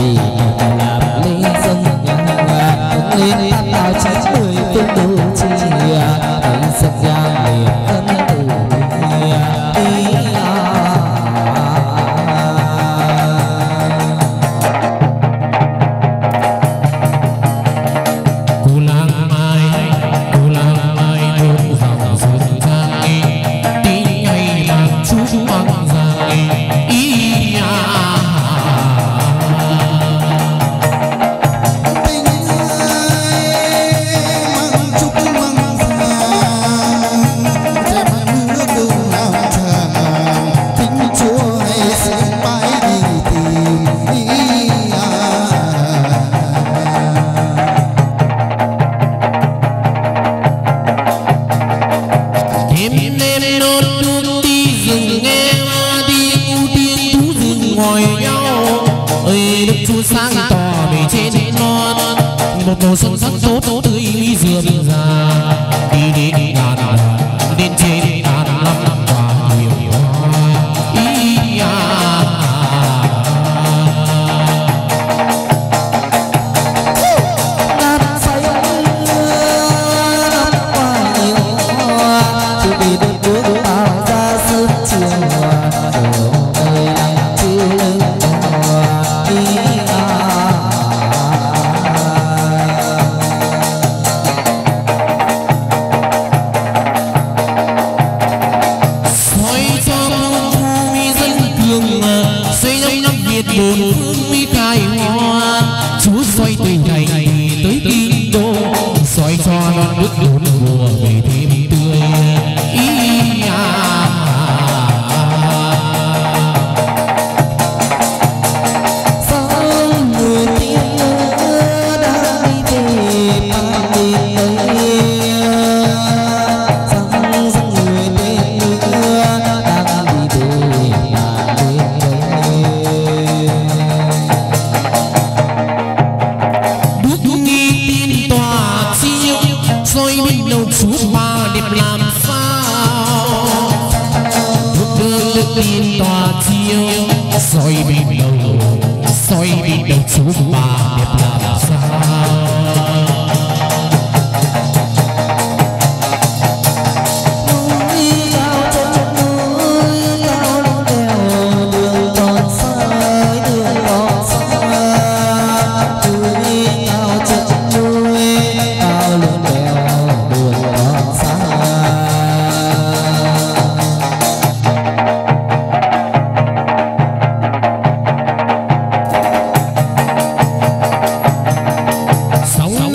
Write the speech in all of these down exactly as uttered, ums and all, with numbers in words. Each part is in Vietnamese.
vì mình làm lý dân lên tao trách người tôi đủ chi ấy dân gian liền thân từ đi cô lang mai cô lang mai luôn dòng dương trang đi ngày mang chú mang dài ý à sáng tỏ về trên non một màu xuân sắc tốt tươi mỹ dườm già đi đi đi ngàn lên trên ngàn năm quả nhiều hoa ý à năm say năm qua nhiều hoa chỉ vì được bước vào ra sớm chiều ở nơi lặng chiều lưng ý bốn phương mi khai hoa chú xoay từ thành tới kinh đô xoay cho non bước bốn mùa về thêm tươi ý à sao người tiên đã đi về mang đi tới sao người tiên đang đi về mang rồi mình đâu chú ba đẹp làm sao bước đưa tin tòa chiêu rồi mình đâu rồi mình đâu chú ba đẹp làm sao sống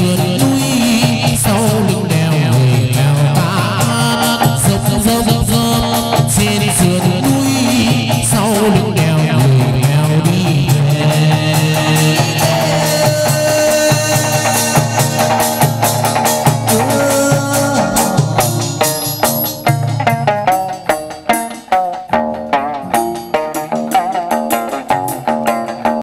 sườn